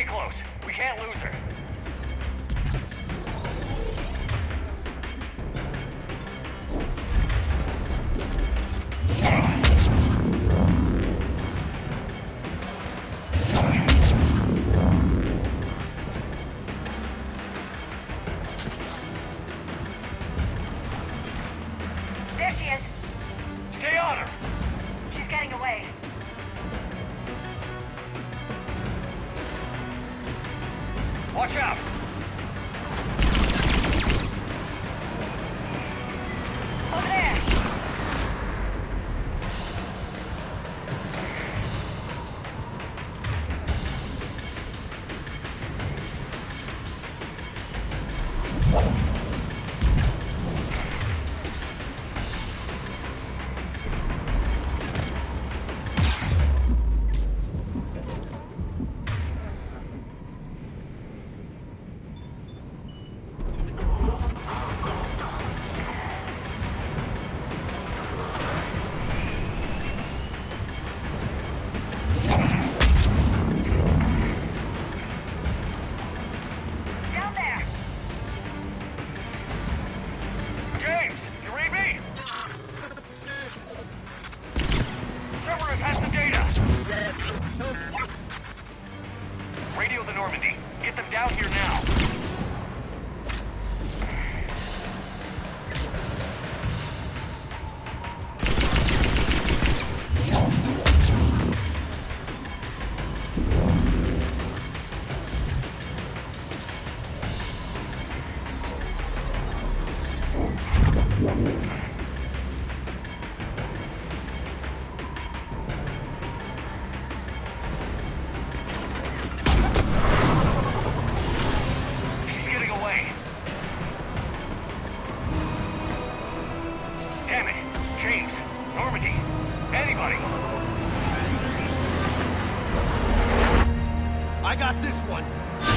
Stay close. We can't lose her. There she is. Stay on her! She's getting away. Watch out! Over there. Down there. James! You read me? Cerberus has the data! Radio the Normandy. Get them down here now. She's getting away. Damn it. James. Normandy. Anybody. I got this one.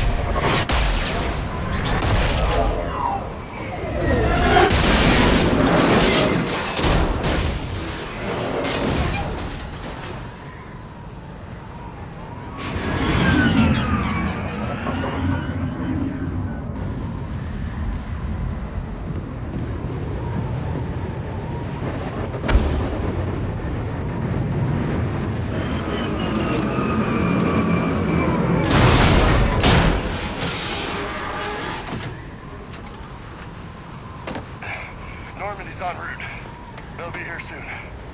Normandy's en route. They'll be here soon.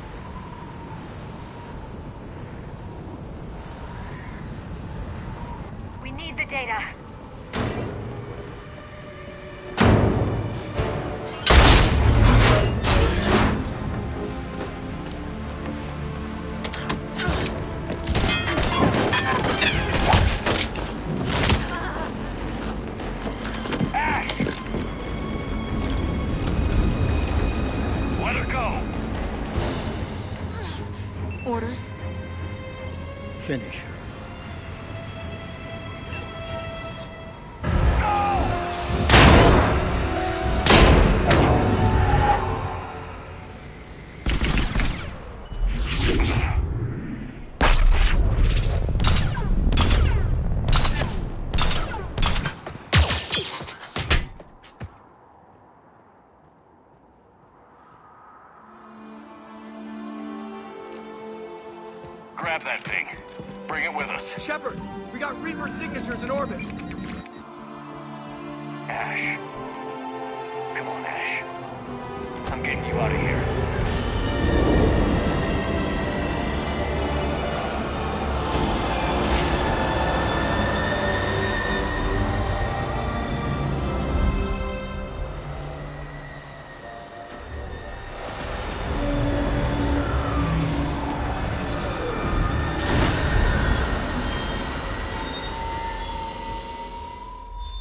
We need the data. Ash! Let her go! Orders? Finish her. Grab that thing. Bring it with us. Shepard, we got Reaper signatures in orbit. Ash. Come on, Ash. I'm getting you out of here.